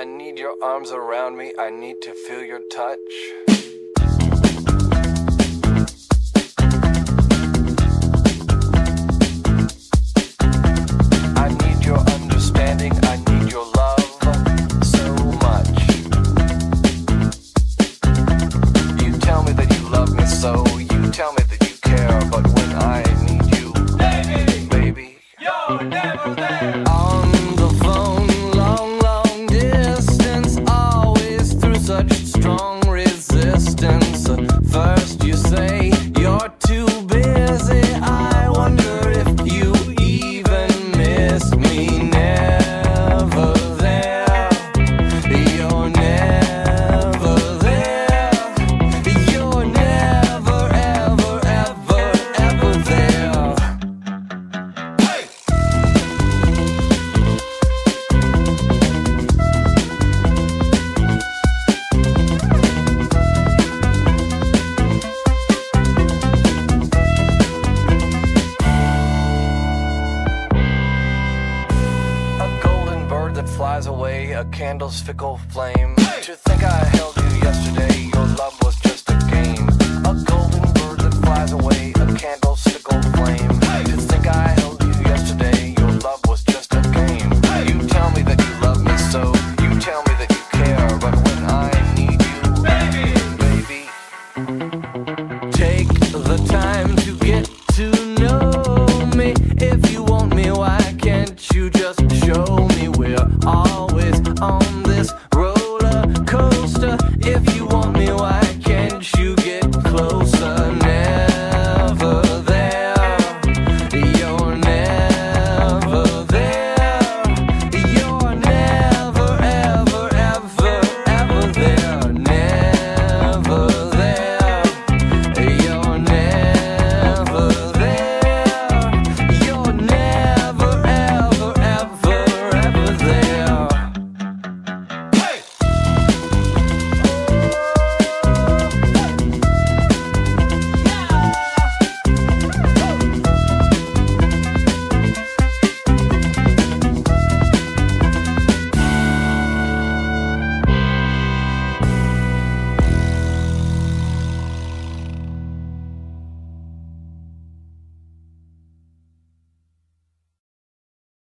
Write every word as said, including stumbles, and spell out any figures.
I need your arms around me, I need to feel your touch. I need your understanding, I need your love so much. You tell me that you love me so, you tell me that you care, but when I need you, baby, baby, you're never there. On the phone, long, long distance, always through such strong resistance. First you say you're too busy, I wonder if you even miss me. Never there, you're never there, you're never, ever, ever, ever there. Hey! A golden bird that flies away, a candle's fickle flame. To think I held you yesterday.